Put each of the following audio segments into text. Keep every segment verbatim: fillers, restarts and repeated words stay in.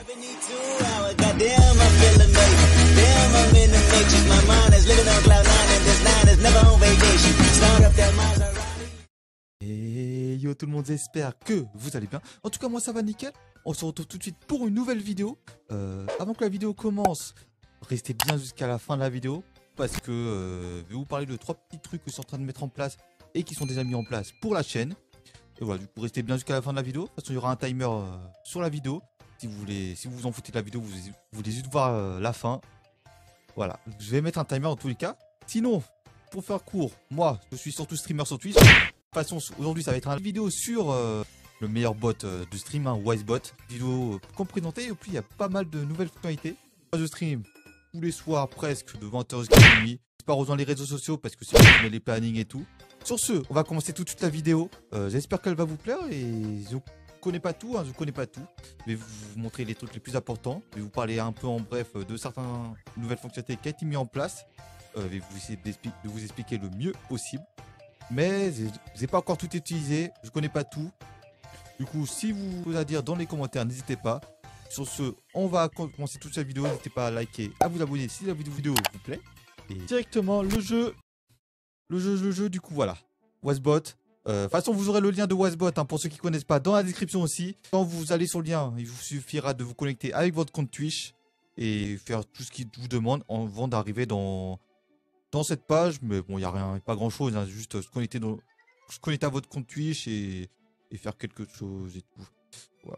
Et yo tout le monde, j'espère que vous allez bien. En tout cas moi ça va nickel. On se retrouve tout de suite pour une nouvelle vidéo. euh, Avant que la vidéo commence, restez bien jusqu'à la fin de la vidéo, parce que euh, je vais vous parler de trois petits trucs que je suis en train de mettre en place et qui sont déjà mis en place pour la chaîne. Et voilà, du coup restez bien jusqu'à la fin de la vidéo. De toute façon il y aura un timer euh, sur la vidéo. Si vous voulez, si vous vous en foutez de la vidéo, vous, vous voulez juste voir euh, la fin. Voilà, je vais mettre un timer dans tous les cas. Sinon, pour faire court, moi je suis surtout streamer sur Twitch. De toute façon, aujourd'hui, ça va être une vidéo sur euh, le meilleur bot euh, de stream, hein, WiseBot. Vidéo euh, qu'on présentait, et puis il y a pas mal de nouvelles fonctionnalités. Moi, je stream tous les soirs, presque, de vingt heures jusqu'à minuit. Je pars dans les réseaux sociaux parce que c'est moi qui mets les plannings et tout. Sur ce, on va commencer tout de suite la vidéo. Euh, J'espère qu'elle va vous plaire, et je connais pas tout, hein, je connais pas tout. Je vais vous montrer les trucs les plus importants. Je vais vous parler un peu en bref de certaines nouvelles fonctionnalités qui ont été mises en place. Euh, je vais vous essayer de vous expliquer le mieux possible. Mais je n'ai pas encore tout utilisé, je connais pas tout. Du coup, si vous avez à dire dans les commentaires, n'hésitez pas. Sur ce, on va commencer toute cette vidéo. N'hésitez pas à liker, à vous abonner si la vidéo vous plaît. Et directement, le jeu. Le jeu, le jeu, du coup, voilà. WiseBot. Euh, de toute façon, vous aurez le lien de WiseBot, hein, pour ceux qui ne connaissent pas, dans la description aussi. Quand vous allez sur le lien, il vous suffira de vous connecter avec votre compte Twitch et faire tout ce qu'il vous demande avant d'arriver dans... dans cette page. Mais bon, il n'y a rien, pas grand chose, hein, juste se connecter, dans, se connecter à votre compte Twitch et, et faire quelque chose et tout. Voilà.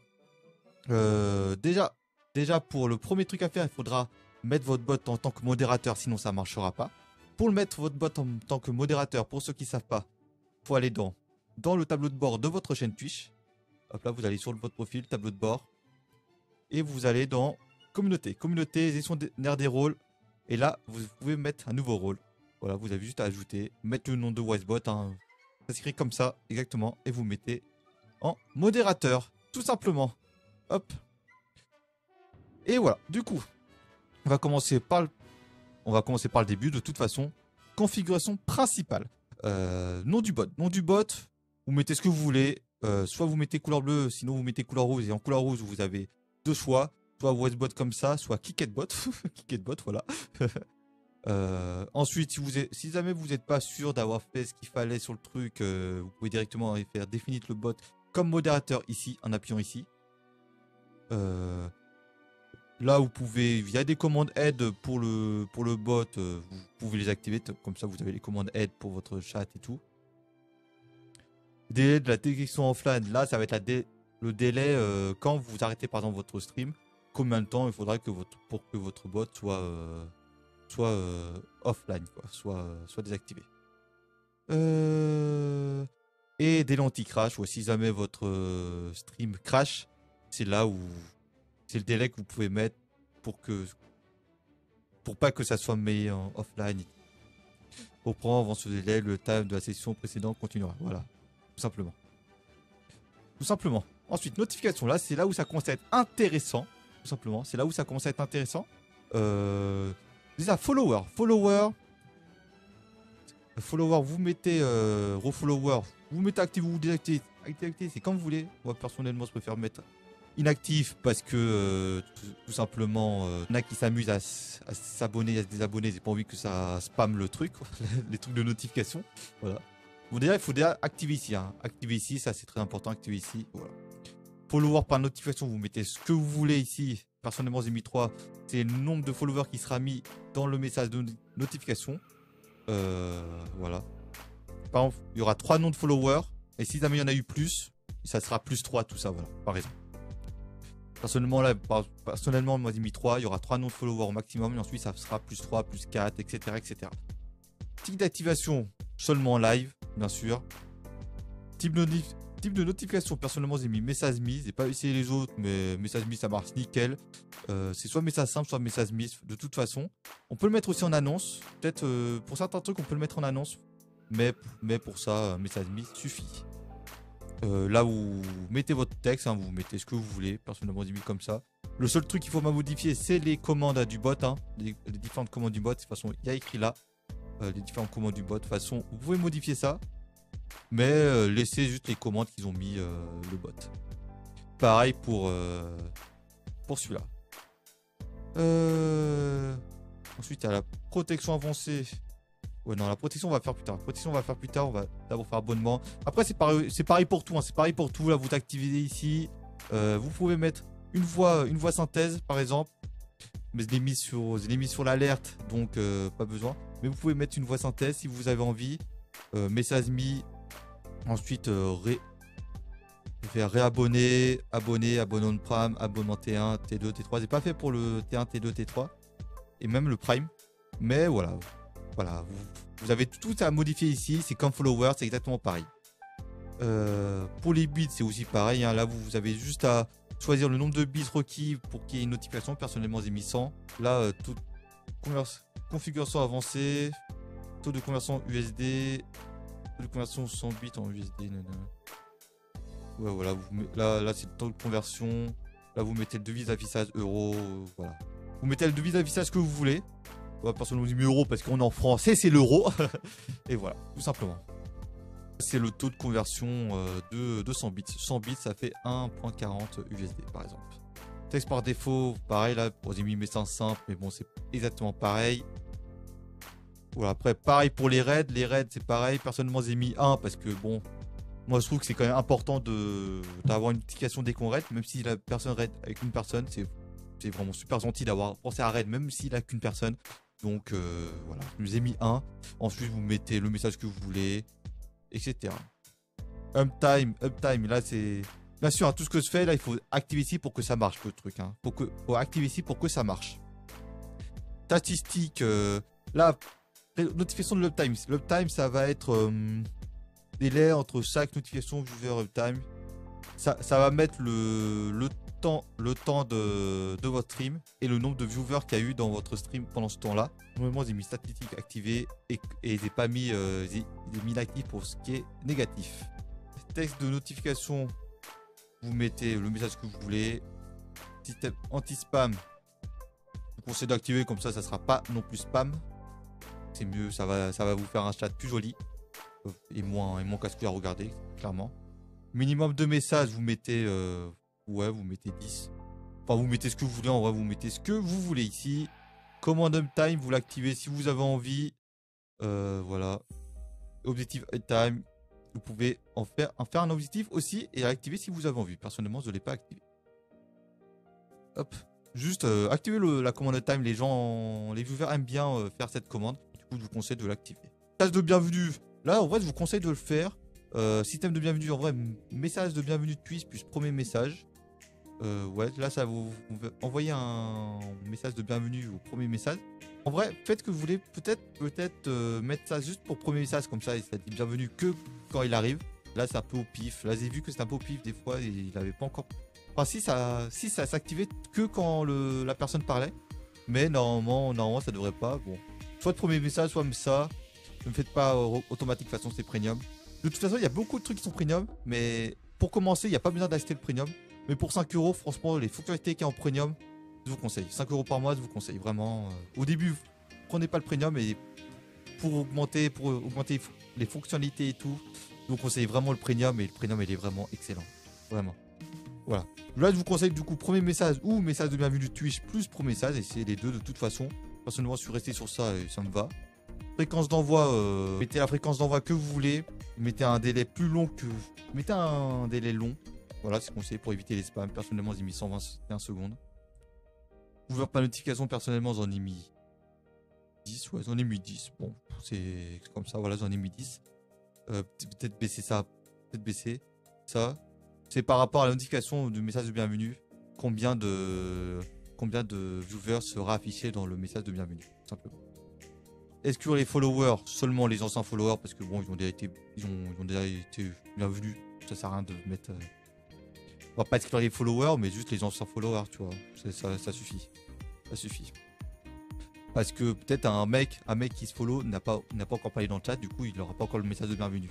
Euh, déjà, déjà, pour le premier truc à faire, il faudra mettre votre bot en tant que modérateur, sinon ça ne marchera pas. Pour le mettre votre bot en tant que modérateur, pour ceux qui ne savent pas, il faut aller dans, dans le tableau de bord de votre chaîne Twitch. Hop là, vous allez sur votre profil, tableau de bord. Et vous allez dans communauté. Communauté, gestionnaire des rôles. Et là, vous pouvez mettre un nouveau rôle. Voilà, vous avez juste à ajouter, mettre le nom de WiseBot, hein. Ça s'écrit comme ça, exactement. Et vous mettez en modérateur, tout simplement. Hop. Et voilà, du coup, on va commencer par le, on va commencer par le début, de toute façon. Configuration principale. Euh, nom du bot. Nom du bot, vous mettez ce que vous voulez. Euh, soit vous mettez couleur bleue, sinon vous mettez couleur rouge. Et en couleur rouge, vous avez deux choix. Soit WiseBot comme ça, soit KicketBot. KicketBot, voilà. euh, ensuite, si, vous êtes, si jamais vous n'êtes pas sûr d'avoir fait ce qu'il fallait sur le truc, euh, vous pouvez directement faire définir le bot comme modérateur ici, en appuyant ici. Euh, là, vous pouvez, il y a des commandes aide pour le, pour le bot, euh, vous pouvez les activer. Comme ça, vous avez les commandes aide pour votre chat et tout. Délai de la détection offline, là, ça va être la dé, le délai euh, quand vous arrêtez par exemple votre stream. Combien de temps il faudra que votre, pour que votre bot soit, euh, soit euh, offline, quoi, soit, euh, soit désactivé. Euh... Et délai anti-crash, ou si jamais votre euh, stream crash, c'est là où c'est le délai que vous pouvez mettre pour que pour pas que ça soit mis en offline. Pour prendre avant ce délai, le time de la session précédente continuera. Voilà, tout simplement. Tout simplement. Ensuite, notification, là, c'est là où ça commence à être intéressant. Tout simplement, c'est là où ça commence à être intéressant. Euh, déjà, follower. Follower. Follower, vous mettez euh, refollower. Vous mettez actif ou vous désactivez. Activité, c'est comme vous voulez. Moi, personnellement, je préfère mettre inactif parce que euh, tout, tout simplement, euh, il y en a qui s'amusent à, à s'abonner, à se désabonner. J'ai pas envie que ça spamme le truc, quoi. Les trucs de notification. Voilà. Bon, déjà, il faut déjà activer ici. Hein. Activer ici, ça c'est très important. Activer ici. Voilà. Follower par notification, vous mettez ce que vous voulez ici. Personnellement, j'ai mis trois. C'est le nombre de followers qui sera mis dans le message de notification. Euh, voilà. Par exemple, il y aura trois noms de followers. Et si jamais il y en a eu plus, ça sera plus trois, tout ça, voilà, par exemple. Personnellement, là, personnellement, moi j'ai mis trois. Il y aura trois noms de followers au maximum. Et ensuite, ça sera plus trois, plus quatre, et cetera, et cetera. Type d'activation, seulement en live, bien sûr. Type de notification. Type de notification, personnellement j'ai mis message mis, j'ai pas essayé les autres, mais message mis ça marche nickel. Euh, c'est soit message simple, soit message mis de toute façon. On peut le mettre aussi en annonce, peut-être euh, pour certains trucs on peut le mettre en annonce, mais, mais pour ça, message mis suffit. Euh, là où vous mettez votre texte, hein, vous mettez ce que vous voulez, personnellement j'ai mis comme ça. Le seul truc qu'il faut modifier, c'est les commandes du bot, hein, les, les différentes commandes du bot, de toute façon il y a écrit là, euh, les différentes commandes du bot, de toute façon vous pouvez modifier ça. Mais euh, laissez juste les commandes qu'ils ont mis euh, le bot. Pareil pour, euh, pour celui-là. Euh... Ensuite, il y a la protection avancée. Ouais, non, la protection, on va faire plus tard. La protection, on va faire plus tard. On va d'abord faire abonnement. Après, c'est pareil, c'est pareil pour tout. Hein. C'est pareil pour tout. Là, vous activez ici. Euh, vous pouvez mettre une voix, une voix synthèse, par exemple. Mais je l'ai mis sur, je l'ai mis sur l'alerte, donc euh, pas besoin. Mais vous pouvez mettre une voix synthèse si vous avez envie. Euh, message mis. Ensuite, euh, ré... faire réabonner, abonner, abonnement de Prime, abonnement T un, T deux, T trois. C'est pas fait pour le T un, T deux, T trois. Et même le Prime. Mais voilà. Voilà. Vous, vous avez tout à modifier ici. C'est comme follower, c'est exactement pareil. Euh, pour les bits, c'est aussi pareil. Hein. Là, vous, vous avez juste à choisir le nombre de bits requis pour qu'il y ait une notification. Personnellement, j'ai mis cent. Là, euh, toute configuration avancée. Taux de conversion U S D. Taux de conversion cent bits en U S D. Non, non. Ouais, voilà. Vous, là, là c'est le taux de conversion. Là, vous mettez le devise d'affichage euro. Euh, voilà. Vous mettez le devise d'affichage que vous voulez. Ouais, personnellement, on dit euro parce qu'on est en français, c'est l'euro. Et voilà, tout simplement. C'est le taux de conversion euh, de, de cent bits. cent bits, ça fait un virgule quarante U S D, par exemple. Texte par défaut, pareil, là, j'ai mis message simple, mais bon, c'est exactement pareil. Voilà, après, pareil pour les raids. Les raids, c'est pareil. Personnellement, j'ai mis un parce que, bon, moi, je trouve que c'est quand même important d'avoir une notification dès qu'on raid, même si la personne raid avec une personne, c'est vraiment super gentil d'avoir pensé à raid, même s'il n'a qu'une personne. Donc, euh, voilà, je vous ai mis un. Ensuite, vous mettez le message que vous voulez, et cetera. Uptime, uptime, là, c'est... Bien sûr, hein, tout ce que je fais, là, il faut activer ici pour que ça marche, le truc. Hein. Pour que... faut activer ici pour que ça marche. Statistiques, euh, là, notification de l'uptime. L'uptime, ça va être euh, délai entre chaque notification viewer uptime. Ça, ça va mettre le, le temps, le temps de, de votre stream et le nombre de viewers qu'il y a eu dans votre stream pendant ce temps-là. Normalement, j'ai mis statistique activé et, et j'ai pas mis, euh, j'ai mis l'actif pour ce qui est négatif. Texte de notification, vous mettez le message que vous voulez. Système anti-spam, je vous conseille d'activer, comme ça, ça sera pas non plus spam. C'est mieux, ça va, ça va vous faire un chat plus joli et moins, et moins casse-couille à regarder, clairement. Minimum de messages, vous mettez, euh, ouais, vous mettez dix. Enfin, vous mettez ce que vous voulez, en vrai, vous mettez ce que vous voulez ici. Command uptime, vous l'activez si vous avez envie. Euh, voilà. Objectif uptime, vous pouvez en faire, en faire un objectif aussi et l'activer si vous avez envie. Personnellement, je ne l'ai pas activé. Hop. Juste euh, activer le, la commande uptime. Les gens, les viewers aiment bien euh, faire cette commande. Du coup, je vous conseille de l'activer. Message de bienvenue. Là, en vrai, je vous conseille de le faire. Euh, système de bienvenue, en vrai, message de bienvenue de Twitch plus premier message. Euh, ouais, là, ça vous, vous envoyer un message de bienvenue au premier message. En vrai, faites que vous voulez, peut-être peut-être euh, mettre ça juste pour premier message, comme ça, ça dit bienvenue que quand il arrive. Là, c'est un peu au pif. Là, j'ai vu que c'est un peu au pif des fois, et il n'avait pas encore. Enfin, si ça, si ça s'activait que quand le, la personne parlait, mais normalement, normalement, ça devrait pas. Bon, soit le premier message, soit ça. Ne me faites pas euh, automatique, de toute façon, c'est premium. De toute façon, il y a beaucoup de trucs qui sont premium, mais pour commencer, il n'y a pas besoin d'acheter le premium. Mais pour cinq euros, franchement, les fonctionnalités qui sont en premium, je vous conseille. cinq euros par mois, je vous conseille vraiment. Euh, au début, prenez pas le premium et pour augmenter, pour augmenter les fonctionnalités et tout, je vous conseille vraiment le premium et le premium, il est vraiment excellent. Vraiment. Voilà. Là, je vous conseille du coup premier message ou message de bienvenue de Twitch plus pro message. Et c'est les deux de toute façon. Personnellement, je suis resté sur ça et ça me va. Fréquence d'envoi, euh, mettez la fréquence d'envoi que vous voulez. Mettez un délai plus long que... Mettez un délai long. Voilà, c'est conseillé pour éviter les spams. Personnellement, j'ai mis cent vingt et un secondes. Ouvert par notification, personnellement, j'en ai mis dix. Ouais, j'en ai mis dix. Bon, c'est comme ça, voilà, j'en ai mis dix. Euh, peut-être baisser ça. Peut-être baisser ça. C'est par rapport à la notification du message de bienvenue. Combien de... Combien de viewers sera affiché dans le message de bienvenue, tout simplement. Exclure les followers, seulement les anciens followers, parce que bon, ils ont déjà été, ils ont, ils ont déjà été bienvenus. Ça sert à rien de mettre... Euh... On va pas exclure les followers, mais juste les anciens followers, tu vois. Ça, ça, ça suffit. Ça suffit. Parce que peut-être un mec, un mec qui se follow n'a pas, n'a pas encore parlé dans le chat, du coup, il n'aura pas encore le message de bienvenue.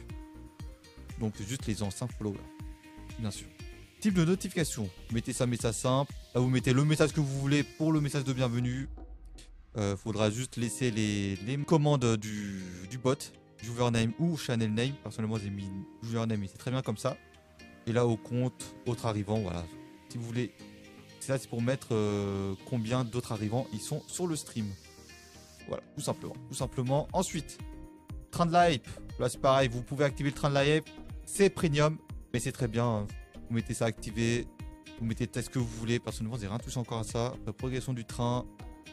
Donc juste les anciens followers, bien sûr. Type de notification, mettez ça message simple. Là, vous mettez le message que vous voulez pour le message de bienvenue. Euh, faudra juste laisser les, les commandes du, du bot, username ou channel name. Personnellement, j'ai mis username et c'est très bien comme ça. Et là, au compte, autre arrivant, voilà. Si vous voulez, Ça, c'est pour mettre euh, combien d'autres arrivants ils sont sur le stream. Voilà, tout simplement. Tout simplement. Ensuite, train de la hype. Là, c'est pareil. Vous pouvez activer le train de la hype. C'est premium. Mais c'est très bien. Hein. Vous mettez ça activé. Vous mettez ce que vous voulez. Personnellement, j'ai rien touché encore à ça. La progression du train.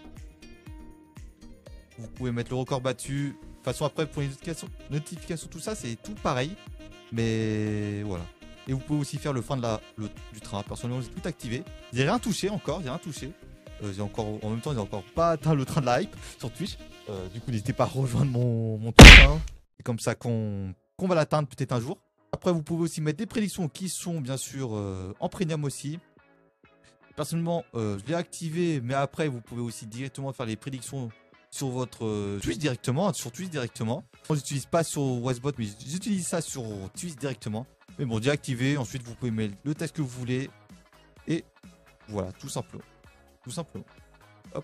Vous pouvez mettre le record battu. De toute façon, après, pour les notifications, notifications tout ça, c'est tout pareil. Mais voilà. Et vous pouvez aussi faire le fin de la, le, du train. Personnellement, j'ai tout activé. J'ai rien touché encore. J'ai rien touché. Euh, j'ai encore, en même temps, j'ai encore pas atteint le train de la hype sur Twitch. Euh, du coup, n'hésitez pas à rejoindre mon, mon train. C'est comme ça qu'on qu'on va l'atteindre peut-être un jour. Après, vous pouvez aussi mettre des prédictions qui sont bien sûr euh, en premium aussi. Personnellement, euh, je l'ai activé, mais après, vous pouvez aussi directement faire les prédictions sur votre euh, Twitch directement, sur Twitch directement. Je n'utilise pas sur Westbot, mais j'utilise ça sur Twitch directement. Mais bon, déjà activé. Ensuite, vous pouvez mettre le test que vous voulez. Et voilà, tout simplement. Tout simplement. Hop.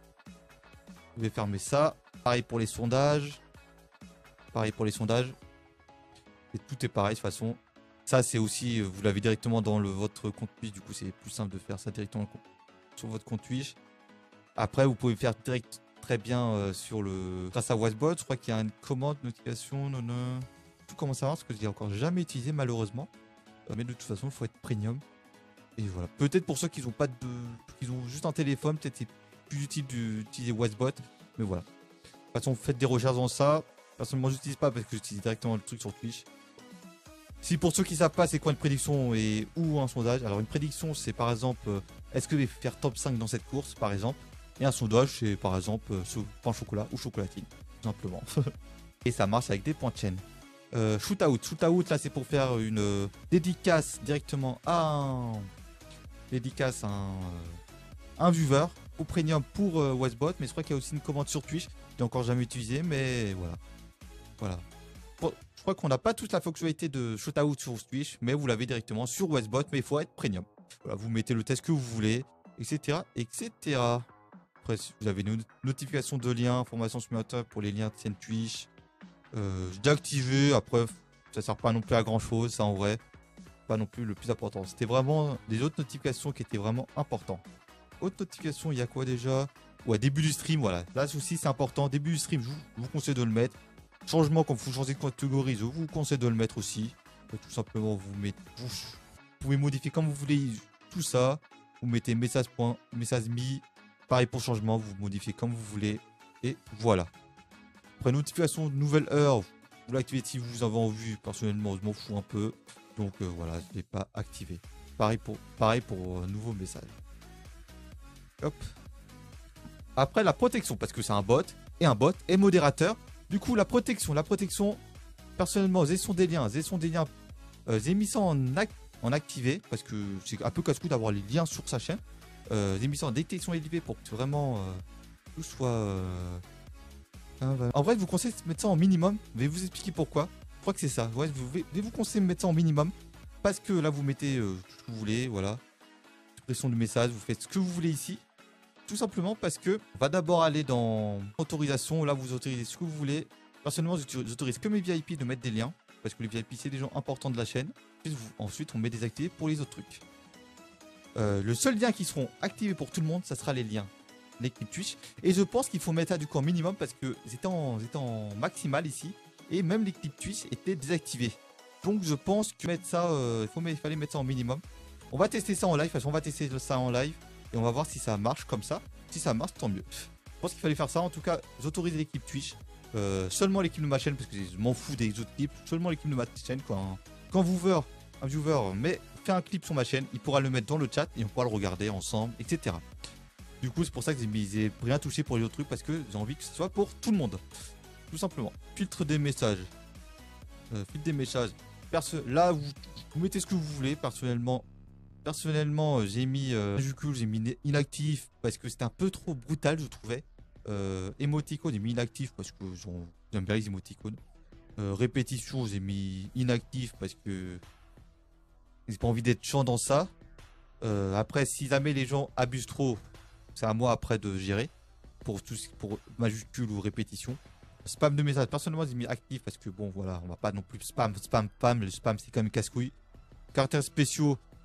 Vous pouvez fermer ça. Pareil pour les sondages. Pareil pour les sondages. Et tout est pareil de toute façon. Ça, c'est aussi, vous l'avez directement dans le, votre compte Twitch. Du coup, c'est plus simple de faire ça directement sur votre compte Twitch. Après, vous pouvez faire direct très bien euh, sur le grâce à Westbot. Je crois qu'il y a une commande, notification, non, non. Tout comment ça marche parce que je l'ai encore jamais utilisé malheureusement. Euh, mais de toute façon, il faut être premium. Et voilà. Peut-être pour ceux qui n'ont pas de, qui ont juste un téléphone, peut-être c'est plus utile d'utiliser Westbot. Mais voilà. De toute façon, faites des recherches dans ça. Personnellement, j'utilise pas parce que j'utilise directement le truc sur Twitch. Si pour ceux qui savent pas c'est quoi une prédiction et ou un sondage, alors une prédiction c'est par exemple euh, est-ce que je vais faire top cinq dans cette course par exemple, et un sondage c'est par exemple euh, ce pain chocolat ou chocolatine tout simplement. Et ça marche avec des points de chaîne. Euh, shootout, shootout là c'est pour faire une euh, dédicace directement à un dédicace à un, euh, un viewer au premium pour euh, Westbot, mais je crois qu'il y a aussi une commande sur Twitch, je l'ai encore jamais utilisé mais voilà. Voilà. Je crois qu'on n'a pas toute la fonctionnalité de shootout sur Twitch, mais vous l'avez directement sur Westbot, mais il faut être premium. Voilà, vous mettez le test que vous voulez, et cetera, et cetera. Après, vous avez une notification de liens, information supplémentaire pour les liens de chaîne Twitch. Euh, j'ai déjà activé, après, ça sert pas non plus à grand chose, ça en vrai. Pas non plus le plus important. C'était vraiment des autres notifications qui étaient vraiment importantes. Autre notification, il y a quoi déjà? Ouais, début du stream, voilà. Là aussi, c'est important. Début du stream, je vous, je vous conseille de le mettre. Changement, quand vous changez de catégorie, je vous conseille de le mettre aussi. Tout simplement, vous mettez, vous pouvez modifier comme vous voulez tout ça. Vous mettez message point, message mis. Pareil pour changement, vous modifiez comme vous voulez. Et voilà. Après, notification de nouvelle heure, vous l'activez si vous avez envie. Personnellement, je m'en fous un peu. Donc euh, voilà, je ne l'ai pas activé. Pareil pour, pareil pour euh, nouveau message. Hop. Après, la protection, parce que c'est un bot. Et un bot est modérateur. Du coup, la protection, la protection, personnellement, gestion des liens, gestion des liens, euh, j'ai mis ça en, act en activé, parce que c'est un peu casse-cou d'avoir les liens sur sa chaîne. Euh, j'ai mis ça en détection élevée pour que vraiment euh, tout soit... Euh... En vrai, je vous conseille de mettre ça en minimum, je vais vous expliquer pourquoi. Je crois que c'est ça, ouais, je vais vous conseiller de mettre ça en minimum, parce que là, vous mettez euh, ce que vous voulez, voilà. Suppression du message, vous faites ce que vous voulez ici. Tout simplement parce que on va d'abord aller dans autorisation. Là, vous autorisez ce que vous voulez. Personnellement, j'autorise que mes V I P de mettre des liens. Parce que les V I P, c'est des gens importants de la chaîne. Ensuite, on met désactiver pour les autres trucs. Euh, le seul lien qui seront activés pour tout le monde, ça sera les liens. L'équipe Twitch. Et je pense qu'il faut mettre ça du coup en minimum parce que c'était en, en maximal ici. Et même l'équipe Twitch était désactivée. Donc, je pense que mettre ça, euh, il, faut, il fallait mettre ça en minimum. On va tester ça en live. Parce qu'on va tester ça en live. Et on va voir si ça marche comme ça. Si ça marche, tant mieux. Je pense qu'il fallait faire ça. En tout cas, j'autorise l'équipe Twitch. Euh, seulement l'équipe de ma chaîne, parce que je m'en fous des autres clips. Seulement l'équipe de ma chaîne. Quand, quand viewer, un viewer met, fait un clip sur ma chaîne, il pourra le mettre dans le chat et on pourra le regarder ensemble, et cetera. Du coup, c'est pour ça que j'ai rien touché pour les autres trucs, parce que j'ai envie que ce soit pour tout le monde. Tout simplement. Filtre des messages. Euh, filtre des messages. Perso Là, vous, vous mettez ce que vous voulez. Personnellement, Personnellement, j'ai mis euh, j'ai mis inactif parce que c'était un peu trop brutal, je trouvais. Euh, émoticône, j'ai mis inactif parce que j'aime bien les émoticônes. Euh, répétition, j'ai mis inactif parce que j'ai pas envie d'être chiant dans ça. Euh, après, si jamais les gens abusent trop, c'est à moi après de gérer pour tout pour majuscule ou répétition. Spam de message, personnellement, j'ai mis actif parce que bon, voilà, on va pas non plus spam, spam, spam. Le spam, c'est quand même casse-couille. Caractères spéciaux.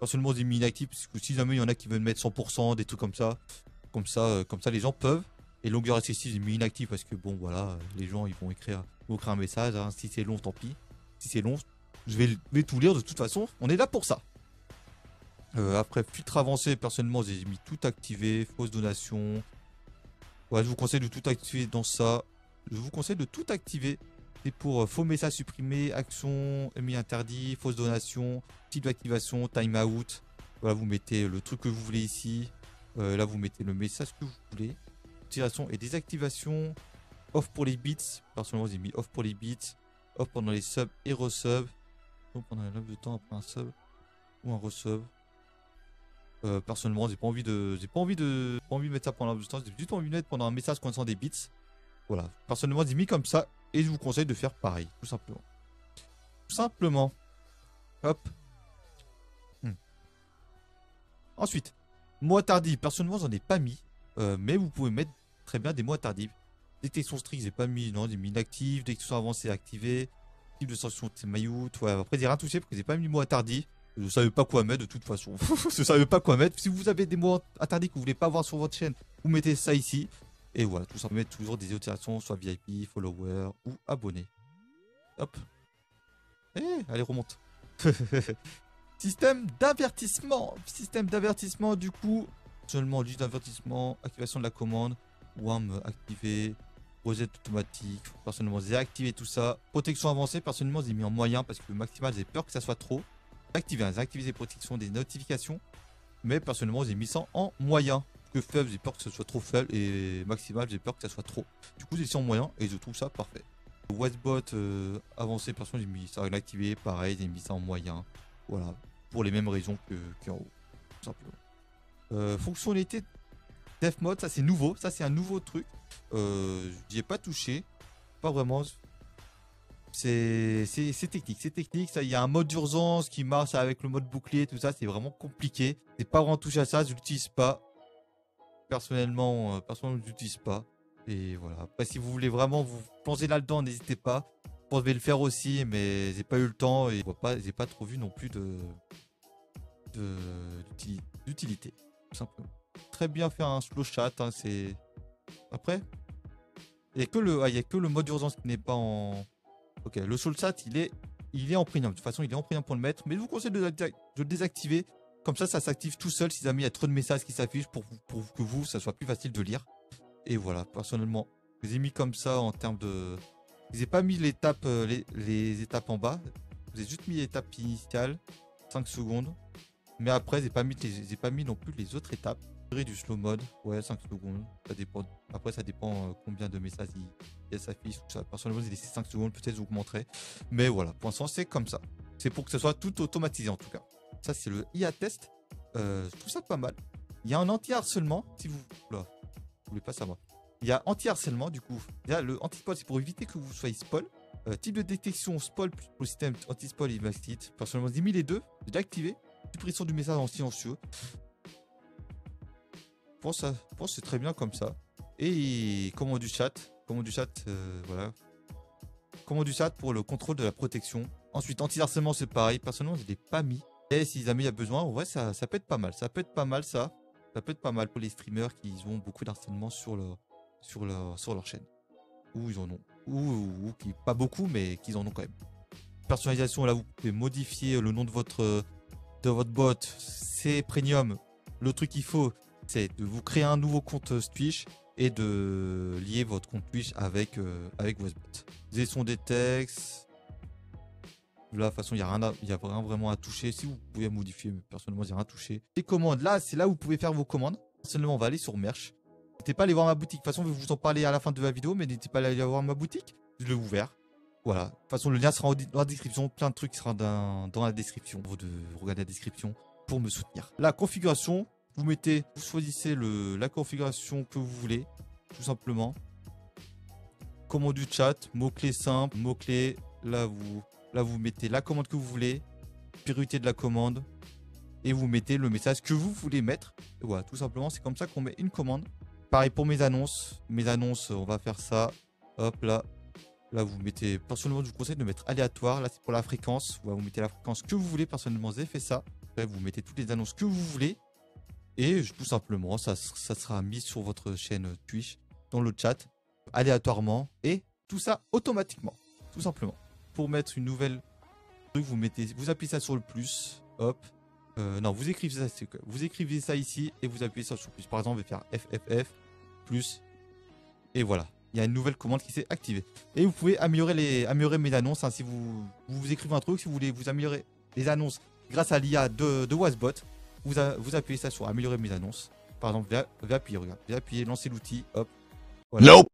Personnellement, j'ai mis inactif parce que si jamais il y en a qui veulent mettre cent pour cent, des trucs comme ça, comme ça, euh, comme ça, les gens peuvent. Et longueur excessive, j'ai mis inactif parce que bon, voilà, les gens ils vont écrire, vont écrire un message. Hein. Si c'est long, tant pis. Si c'est long, je vais, je vais tout lire de toute façon. On est là pour ça. Euh, après, filtre avancé, personnellement, j'ai mis tout activé, fausse donation. Ouais, je vous conseille de tout activer dans ça. Je vous conseille de tout activer. C'est pour euh, faux message supprimé, action, mis interdit, fausse donation, type d'activation, timeout. Voilà, vous mettez le truc que vous voulez ici. Euh, là, vous mettez le message que vous voulez. Activation et désactivation. Off pour les bits. Personnellement, j'ai mis off pour les bits. Off pendant les subs et resubs. Donc pendant un laps de temps après un sub ou un resub. Euh, personnellement, j'ai pas envie de, j'ai pas envie de, pas envie de mettre ça pendant un laps de temps. J'ai juste envie de mettre pendant un message concernant des bits. Voilà. Personnellement, j'ai mis comme ça et je vous conseille de faire pareil, tout simplement. Tout simplement. Hop. Hmm. Ensuite, mois tardif. Personnellement, j'en ai pas mis, euh, mais vous pouvez mettre très bien des mois tardifs. Détection strict, j'ai pas mis, non, j'ai mis inactif. Détection avancée, activé. Type de sanction, c'est maillout. Ouais, après, j'ai rien touché parce que j'ai pas mis mois tardif. Je savais pas quoi mettre de toute façon. Je savais pas quoi mettre. Si vous avez des mots interdits que vous voulez pas voir sur votre chaîne, vous mettez ça ici. Et voilà, tout simplement, mettre toujours des utilisations, soit V I P, follower ou abonné. Hop. Eh, allez, remonte. Système d'avertissement. Système d'avertissement, du coup, seulement juste d'avertissement, activation de la commande, W A M activé, reset automatique. Personnellement, j'ai activé tout ça. Protection avancée, personnellement, j'ai mis en moyen parce que le maximal, j'ai peur que ça soit trop. Activer, hein, activer les protections des notifications. Mais personnellement, j'ai mis ça en moyen. Que faible, j'ai peur que ce soit trop faible. Et maximal, j'ai peur que ça soit trop. Du coup, j'ai mis en moyen et je trouve ça parfait. Westbot euh, avancé, personnellement, j'ai mis ça en activé. Pareil, j'ai mis ça en moyen. Voilà. Pour les mêmes raisons que qu'en haut. Tout simplement. Euh, fonctionnalité Def Mode, ça c'est nouveau. Ça, c'est un nouveau truc. Euh, J'y ai pas touché. Pas vraiment. C'est technique, c'est technique. Il y a un mode d'urgence qui marche avec le mode bouclier, tout ça. C'est vraiment compliqué. C'est pas vraiment touché à ça. Je l'utilise pas. Personnellement, euh, personnellement, je l'utilise pas. Et voilà. Après, si vous voulez vraiment vous plonger là-dedans, n'hésitez pas. Je vais le faire aussi, mais j'ai pas eu le temps et pas, j'ai pas trop vu non plus de d'utilité. Tout simplement. Très bien faire un slow chat. Hein, c'est après. Il n'y a que le, ah, il y a que le mode d'urgence qui n'est pas en. Ok, le slow chat, il est, il est en premium. De toute façon, il est en premium pour le mettre. Mais je vous conseille de, de le désactiver. Comme ça, ça s'active tout seul si jamais il y a trop de messages qui s'affichent pour, pour que vous, ça soit plus facile de lire. Et voilà, personnellement, je les ai mis comme ça en termes de. Je n'ai pas mis l'étape, les, les étapes en bas. J'ai juste mis l'étape initiale, cinq secondes. Mais après, j'ai pas mis, j'ai pas mis non plus les autres étapes. Du slow mode, ouais, cinq secondes. Ça dépend. Après, ça dépend euh, combien de messages il, il s'affiche. Personnellement, j'ai laissé cinq secondes, peut-être j'augmenterai. Mais voilà, pour l'instant, c'est comme ça. C'est pour que ce soit tout automatisé en tout cas. Ça, c'est le I A test. Euh, je trouve ça pas mal. Il y a un anti-harcèlement. Si vous. Là, vous voulez pas savoir. Il y a anti-harcèlement, du coup. Il y a le anti-spoil, c'est pour éviter que vous soyez spoil. Euh, type de détection, spoil plus pour le système anti-spoil et investit. Personnellement, j'ai mis les deux. J'ai déjà activé. Suppression du message en silencieux. Je pense, je pense que c'est très bien comme ça. Et commande du chat. Commande du chat, euh, voilà. Commande du chat pour le contrôle de la protection. Ensuite, anti-harcèlement, c'est pareil. Personnellement, je ne l'ai pas mis. Et si jamais il y a besoin, en vrai, ça, ça peut être pas mal. Ça peut être pas mal, ça. Ça peut être pas mal pour les streamers qui ont beaucoup d'harcèlement sur leur, sur, leur, sur leur chaîne. Ou ils en ont. Ou, ou, ou qui, pas beaucoup, mais qu'ils en ont quand même. Personnalisation, là, vous pouvez modifier le nom de votre, de votre bot. C'est premium. Le truc qu'il faut, c'est de vous créer un nouveau compte Twitch et de lier votre compte Twitch avec, euh, avec Westbot. Gestion des textes. Là, de toute façon, il n'y a rien, à, y a rien vraiment à toucher. Si vous pouvez modifier, mais personnellement, il n'y a rien à toucher. Les commandes, là, c'est là où vous pouvez faire vos commandes. Personnellement, on va aller sur Merch. N'hésitez pas à aller voir ma boutique. De toute façon, je vais vous en parler à la fin de la vidéo, mais n'hésitez pas à aller voir ma boutique. Je l'ai ouvert. Voilà. De toute façon, le lien sera dans la description. Plein de trucs seront dans, dans la description. Vous de regarder la description pour me soutenir. La configuration. Vous mettez, vous choisissez le, la configuration que vous voulez, tout simplement. Commande du chat, mots-clés simples, mots-clés. Là vous, là, vous mettez la commande que vous voulez, priorité de la commande, et vous mettez le message que vous voulez mettre. Et voilà, tout simplement, c'est comme ça qu'on met une commande. Pareil pour mes annonces. Mes annonces, on va faire ça. Hop, là. Là, vous mettez, personnellement, je vous conseille de mettre aléatoire. Là, c'est pour la fréquence. Voilà, vous mettez la fréquence que vous voulez. Personnellement, j'ai fait ça. Après, vous mettez toutes les annonces que vous voulez. Et tout simplement, ça, ça sera mis sur votre chaîne Twitch, dans le chat, aléatoirement. Et tout ça automatiquement, tout simplement. Pour mettre une nouvelle truc, vous mettez, vous appuyez ça sur le plus. Hop. Euh, non, vous écrivez ça, vous écrivez ça ici et vous appuyez ça sur plus. Par exemple, je vais faire F F F plus. Et voilà. Il y a une nouvelle commande qui s'est activée. Et vous pouvez améliorer, les, améliorer mes annonces. Hein, si vous, vous, vous écrivez un truc, si vous voulez vous améliorer les annonces grâce à l'I A de, de Wasbot, vous, a, vous appuyez ça sur améliorer mes annonces. Par exemple, vous allez appuyer, regarde. Vous allez appuyer, lancer l'outil, hop. Voilà. Nope.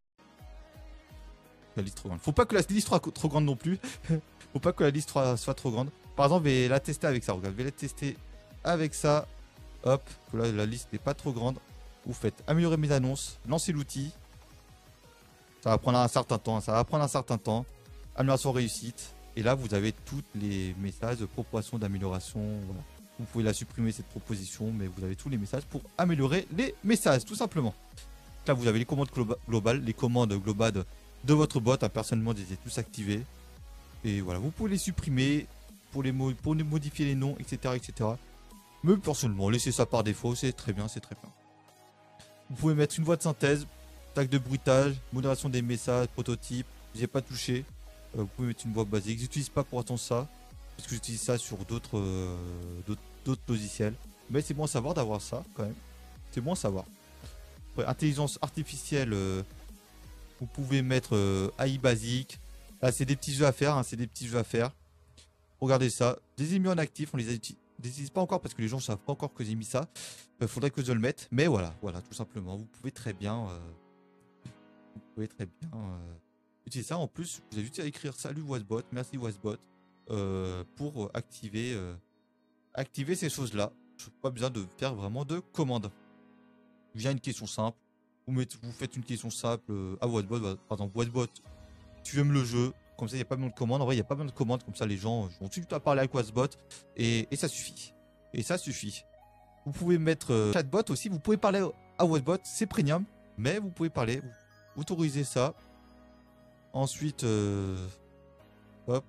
La liste trop grande. Faut pas que la liste soit trop grande non plus. Faut pas que la liste soit, soit trop grande. Par exemple, je vais la tester avec ça. Regarde, je vais la tester avec ça. Hop. Là, la liste n'est pas trop grande. Vous faites améliorer mes annonces, lancer l'outil. Ça va prendre un certain temps, ça va prendre un certain temps. Amélioration réussite. Et là, vous avez tous les messages de proposition d'amélioration. Voilà. Vous pouvez la supprimer, cette proposition, mais vous avez tous les messages pour améliorer les messages, tout simplement. Là, vous avez les commandes globales, les commandes globales de votre bot. Hein, personnellement, je les ai tous activées. Et voilà, vous pouvez les supprimer pour, les mo pour modifier les noms, et cetera, et cetera. Mais personnellement, laissez ça par défaut, c'est très bien, c'est très bien. Vous pouvez mettre une voix de synthèse, tag de bruitage, modération des messages, prototype. J'ai pas touché. Euh, vous pouvez mettre une voix basique. J'utilise pas pour autant ça, parce que j'utilise ça sur d'autres euh, d'autres logiciels. Mais c'est bon à savoir d'avoir ça quand même. C'est bon à savoir. Après, intelligence artificielle, euh, vous pouvez mettre euh, A I basique. Là, c'est des petits jeux à faire. Hein, c'est des petits jeux à faire. Regardez ça. Je les ai mis en actif. On les utilise pas encore parce que les gens ne savent pas encore que j'ai mis ça. Il euh, faudrait que je le mette. Mais voilà, voilà, tout simplement. Vous pouvez très bien. Euh, vous pouvez très bien euh, utiliser ça. En plus, vous avez juste à écrire salut Wasbot, merci Wasbot euh, pour activer, euh, activer ces choses-là. Pas besoin de faire vraiment de commandes. Via une question simple. Vous, mettez, vous faites une question simple euh, à Wasbot. Par exemple, Wasbot, tu aimes le jeu. Comme ça, il n'y a pas besoin de commandes. En vrai, il n'y a pas besoin de commandes. Comme ça, les gens vont tout de suite à parler avec Wasbot. Et, et ça suffit. Et ça suffit. Vous pouvez mettre euh, chatbot aussi. Vous pouvez parler à Wasbot. C'est premium. Mais vous pouvez parler. Vous autorisez ça. Ensuite, euh, hop.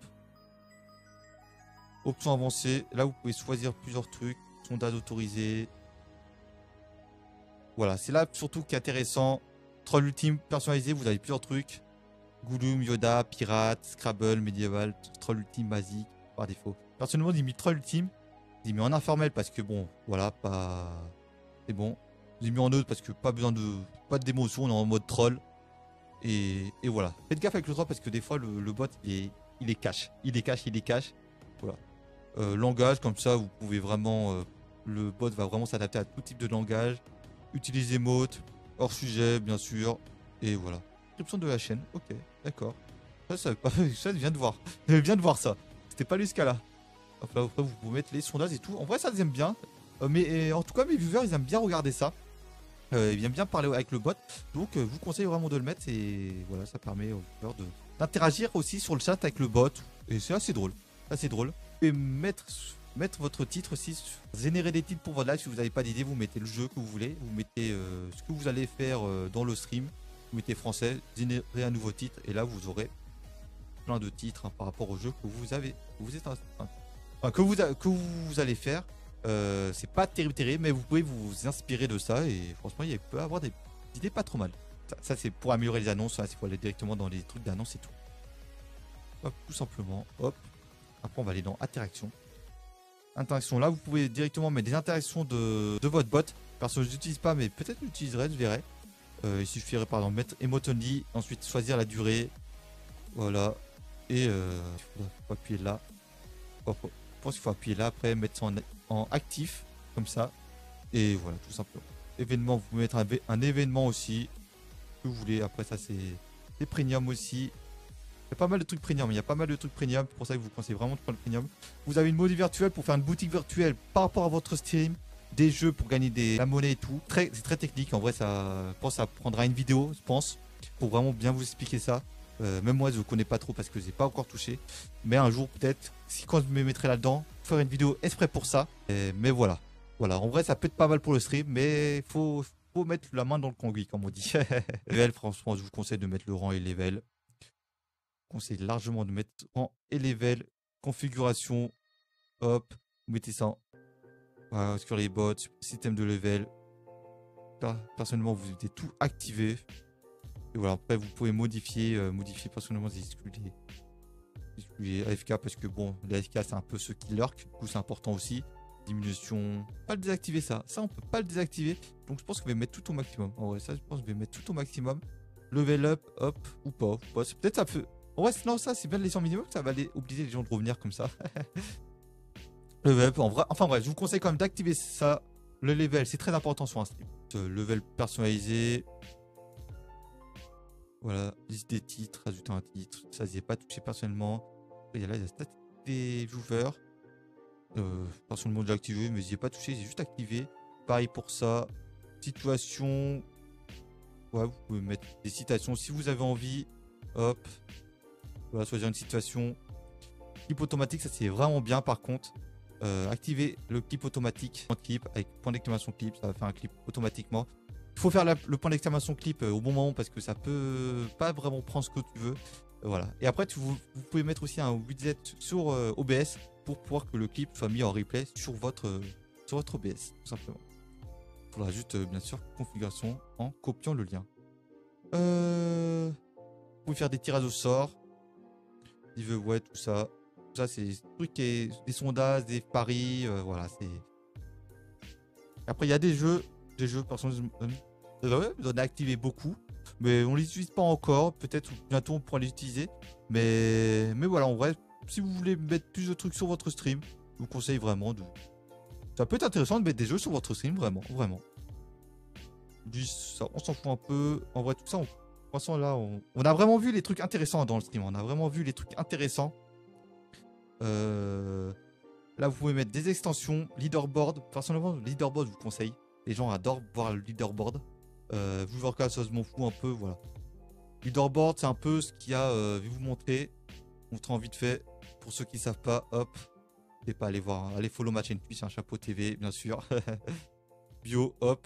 Option avancée. Là, vous pouvez choisir plusieurs trucs. Sondage autorisé. Voilà. C'est là surtout qui est intéressant. Troll ultime personnalisé. Vous avez plusieurs trucs. Gollum, Yoda, Pirate, Scrabble, Médiéval, Troll Ultime basique, par défaut. Personnellement, j'ai mis Troll Ultime. J'ai mis en informel parce que bon, voilà, pas. C'est bon. J'ai mis en neutre parce que pas besoin de. Pas de d'émotion, on est en mode troll. Et, et voilà. Faites gaffe avec le troll parce que des fois, le, le bot, il est, il est cache. Il est cache, il est cache. Voilà. Euh, langage, comme ça, vous pouvez vraiment. Euh, le bot va vraiment s'adapter à tout type de langage. Utiliser emote, hors sujet, bien sûr. Et voilà. De la chaîne, ok, d'accord. Ça, ça, ça, je viens de voir. Je viens de voir ça. C'était pas jusqu'à là. Enfin, après, vous pouvez mettre les sondages et tout. En vrai, ça, ils aiment bien. Euh, mais en tout cas, mes viewers, ils aiment bien regarder ça. Euh, ils aiment bien parler avec le bot. Donc, euh, je vous conseille vraiment de le mettre. Et voilà, ça permet aux viewers d'interagir aussi sur le chat avec le bot. Et c'est assez drôle. Assez drôle. Et mettre, mettre votre titre aussi. Générer des titres pour votre live. Si vous n'avez pas d'idée, vous mettez le jeu que vous voulez. Vous mettez euh, ce que vous allez faire euh, dans le stream. Vous mettez français, générez un nouveau titre et là vous aurez plein de titres hein, par rapport au jeu que vous avez, que vous êtes, enfin, que vous, que vous allez faire. Euh, c'est pas terrible, terrible, mais vous pouvez vous inspirer de ça et franchement il peut y avoir des idées pas trop mal. Ça, ça c'est pour améliorer les annonces, c'est pour aller directement dans les trucs d'annonces et tout. Hop, tout simplement, hop. Après on va aller dans interaction. Interaction, là vous pouvez directement mettre des interactions de, de votre bot. Perso je n'utilise pas mais peut-être que j'utiliserai, je verrai. Euh, il suffirait par exemple mettre emote only, ensuite choisir la durée, voilà, et euh, il faut appuyer là, je pense qu'il faut appuyer là, après mettre ça en, en actif, comme ça, et voilà, tout simplement. Événement, vous pouvez mettre un, un événement aussi, que vous voulez, après ça c'est premium aussi, il y a pas mal de trucs premium, il y a pas mal de trucs premium, c'est pour ça que je vous conseille vraiment de prendre le premium. Vous avez une monnaie virtuelle pour faire une boutique virtuelle par rapport à votre stream. Des jeux pour gagner des, la monnaie et tout. Très, c'est très technique. En vrai, ça, je pense que ça prendra une vidéo, je pense, pour vraiment bien vous expliquer ça. Euh, même moi, je ne connais pas trop parce que je n'ai pas encore touché. Mais un jour, peut-être, si quand je me mettrai là-dedans, faire une vidéo exprès pour ça. Et, mais voilà. Voilà. En vrai, ça peut être pas mal pour le stream, mais il faut, faut mettre la main dans le cambouis, comme on dit. Level, franchement, je vous conseille de mettre le rang et level. Je vous conseille largement de mettre rang et level. Configuration. Hop. Vous mettez ça en Voilà, sur les bots, système de level. Là, personnellement, vous devez tout activer. Et voilà, après, vous pouvez modifier, euh, modifier personnellement les exclus les, les A F K parce que bon, les A F K, c'est un peu ceux qui lurk. Du coup, c'est important aussi. Diminution. Pas le désactiver, ça. Ça, on peut pas le désactiver. Donc, je pense que je vais mettre tout au maximum. En vrai, ça, je pense que je vais mettre tout au maximum. Level up, hop, ou pas. pas peut-être ça peut. En vrai, non, ça, c'est bien de laisser en minimum. Ça va aller obliger les gens de revenir comme ça. Level up, en vrai. Enfin, bref, je vous conseille quand même d'activer ça. Le level, c'est très important sur un stream. Euh, level personnalisé. Voilà, liste des titres, ajouter un titre. Ça, je n'y ai pas touché personnellement. Il y a là, il y a statistique des viewers. Euh, personnellement, déjà activé, mais j'y ai pas touché, j'ai juste activé. Pareil pour ça. Situation. Ouais, vous pouvez mettre des citations si vous avez envie. Hop. Voilà, choisir une situation. Clip automatique, ça c'est vraiment bien par contre. Euh, activer le clip automatique en clip avec point d'exclamation clip, ça va faire un clip automatiquement. Il faut faire la, le point d'exclamation clip euh, au bon moment parce que ça peut pas vraiment prendre ce que tu veux. Euh, voilà. Et après, tu, vous, vous pouvez mettre aussi un widget sur euh, O B S pour pouvoir que le clip soit mis en replay sur votre, euh, sur votre O B S, tout simplement. Il faudra juste, euh, bien sûr, configuration en copiant le lien. Euh, vous pouvez faire des tirages au sort. Giveaway, tout ça. Tout ça, c'est des trucs, et, des sondages, des paris, euh, voilà, c'est... Après, il y a des jeux, des jeux, personnellement, euh, on a activé beaucoup, mais on les utilise pas encore. Peut-être bientôt on pourra les utiliser. Mais, mais voilà, en vrai, si vous voulez mettre plus de trucs sur votre stream, je vous conseille vraiment de... Ça peut être intéressant de mettre des jeux sur votre stream, vraiment, vraiment. Ça, on s'en fout un peu. En vrai, tout ça, on... de toute façon, là, on... on a vraiment vu les trucs intéressants dans le stream. On a vraiment vu les trucs intéressants. Euh... Là, vous pouvez mettre des extensions, leaderboard. Personnellement, le leaderboard, je vous conseille. Les gens adorent voir le leaderboard. Euh, vous voir ça, je m'en fous un peu, voilà. Leaderboard, c'est un peu ce qu'il y a. Euh, je vais vous montrer. Montrer en vite fait. Pour ceux qui ne savent pas, hop. N'hésitez pas à aller voir. Hein. Allez follow ma chaîne Twitch, un chapeau T V, bien sûr. Bio, hop.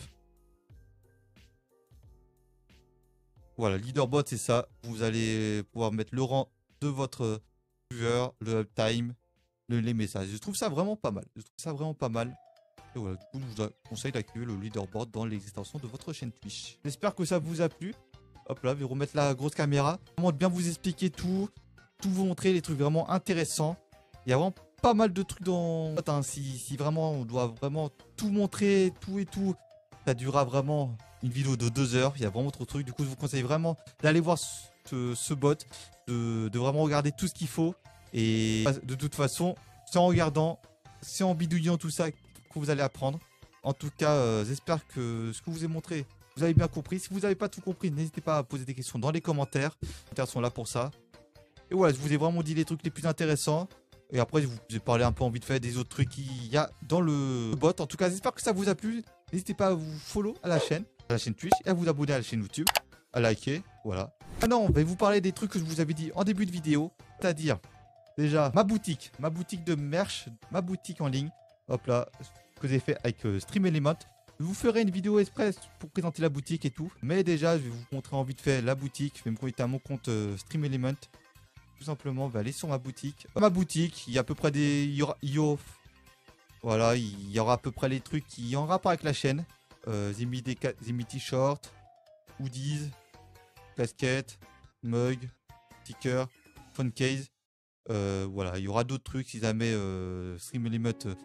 Voilà, leaderboard, c'est ça. Vous allez pouvoir mettre le rang de votre viewer, le uptime, le, les messages. Je trouve ça vraiment pas mal. Je trouve ça vraiment pas mal. Et voilà, du coup, je vous conseille d'activer le leaderboard dans les extensions de votre chaîne Twitch. J'espère que ça vous a plu. Hop là, je vais remettre la grosse caméra. Vraiment bien vous expliquer tout. Tout vous montrer, les trucs vraiment intéressants. Il y a vraiment pas mal de trucs dans... Hein, si, si vraiment on doit vraiment tout montrer, tout et tout, ça durera vraiment une vidéo de deux heures. Il y a vraiment trop de trucs. Du coup, je vous conseille vraiment d'aller voir ce, ce bot, de, de vraiment regarder tout ce qu'il faut. Et de toute façon, c'est en regardant, c'est en bidouillant tout ça que vous allez apprendre. En tout cas, euh, j'espère que ce que je vous ai montré, vous avez bien compris. Si vous n'avez pas tout compris, n'hésitez pas à poser des questions dans les commentaires. Les commentaires sont là pour ça. Et voilà, je vous ai vraiment dit les trucs les plus intéressants. Et après, je vous ai parlé un peu en vite fait des autres trucs qu'il y a dans le bot. En tout cas, j'espère que ça vous a plu. N'hésitez pas à vous follow à la chaîne, à la chaîne Twitch, et à vous abonner à la chaîne YouTube, à liker, voilà. Ah non, je vais vous parler des trucs que je vous avais dit en début de vidéo. C'est-à-dire, déjà, ma boutique, ma boutique de merch, ma boutique en ligne. Hop là, ce que j'ai fait avec euh, Stream Element. Je vous ferai une vidéo express pour présenter la boutique et tout. Mais déjà, je vais vous montrer en vite fait la boutique. Je vais me connecter à mon compte euh, Stream Element. Tout simplement, on va aller sur ma boutique. Dans ma boutique, il y a à peu près des... Il y aura... Il y aura... Voilà, il y aura à peu près les trucs qui en rapport avec la chaîne. Euh, j'ai mis des j'ai mis t-shirts, hoodies, casquettes, mugs, stickers, phone case. Euh, voilà, il y aura d'autres trucs si jamais euh, Stream Element... Euh,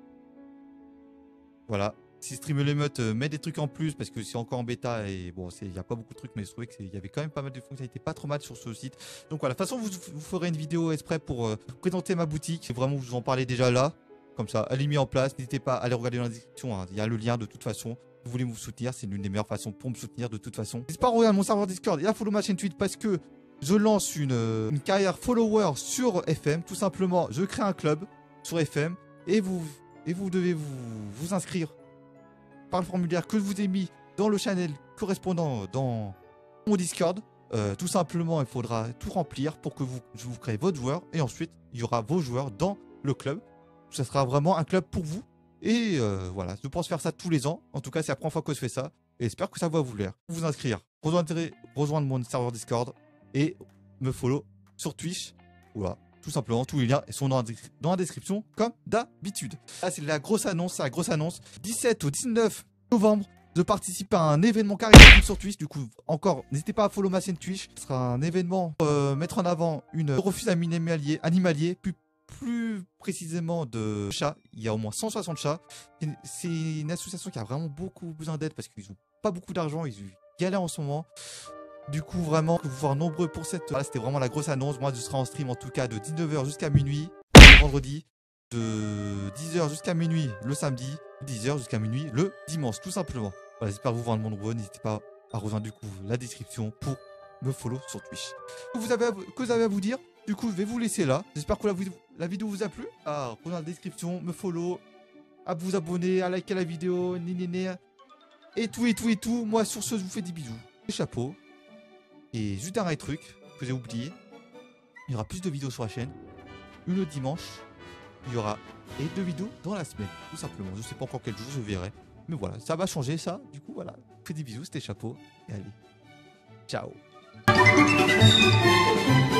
voilà. Si Stream Element euh, met des trucs en plus, parce que c'est encore en bêta et bon, il n'y a pas beaucoup de trucs, mais je trouvais qu'il y avait quand même pas mal de fonctionnalités pas trop mal sur ce site. Donc voilà, de toute façon, vous, vous ferez une vidéo exprès pour euh, présenter ma boutique. Et vraiment, vous en parlez déjà là. Comme ça, elle est mise en place. N'hésitez pas à aller regarder dans la description. Hein. Il y a le lien de toute façon. Vous voulez me soutenir, c'est l'une des meilleures façons pour me soutenir de toute façon. N'hésitez pas à regarder mon serveur Discord et à follow ma chaîne Twitch parce que je lance une, une carrière follower sur F M. Tout simplement, je crée un club sur F M et vous, et vous devez vous, vous inscrire par le formulaire que je vous ai mis dans le channel correspondant dans mon Discord. Euh, tout simplement, il faudra tout remplir pour que vous, je vous crée votre joueur et ensuite, il y aura vos joueurs dans le club. Ça sera vraiment un club pour vous. Et euh, voilà, je pense faire ça tous les ans. En tout cas, c'est la première fois que je fais ça. Et j'espère que ça va vous plaire. Vous inscrire, rejoindre, rejoindre mon serveur Discord et me follow sur Twitch. Voilà. tout simplement. Tous les liens sont dans la, dans la description, comme d'habitude. Là, c'est la grosse annonce, c'est la grosse annonce. dix-sept au dix-neuf novembre, je participe à un événement caritatif sur Twitch. Du coup, encore, n'hésitez pas à follow ma chaîne Twitch. Ce sera un événement pour euh, mettre en avant une refuge animalier, animalier plus, plus précisément de chats. Il y a au moins cent soixante chats. C'est une association qui a vraiment beaucoup besoin d'aide parce qu'ils n'ont pas beaucoup d'argent. Ils galèrent en ce moment. Du coup, vraiment, vous voir nombreux pour cette... Voilà, c'était vraiment la grosse annonce. Moi, je serai en stream, en tout cas, de dix-neuf heures jusqu'à minuit, le vendredi. De dix heures jusqu'à minuit, le samedi. De dix heures jusqu'à minuit, le dimanche, tout simplement. Voilà, j'espère vous voir le nombreux. N'hésitez pas à rejoindre, du coup, la description pour me follow sur Twitch. Vous avez à... Que vous avez à vous dire? Du coup, je vais vous laisser là. J'espère que la, la vidéo vous a plu. Ah, rejoindre la description, me follow, à vous abonner, à liker la vidéo, nénéné. Et tout, et tout, et tout. Moi, sur ce, je vous fais des bisous. Des chapeaux. Et juste un dernier truc que j'ai oublié, il y aura plus de vidéos sur la chaîne, une le dimanche, il y aura et deux vidéos dans la semaine, tout simplement. Je sais pas encore quel jour, je verrai. Mais voilà, ça va changer ça. Du coup, voilà, je vous fais des bisous, c'était chapeau. Et allez, ciao.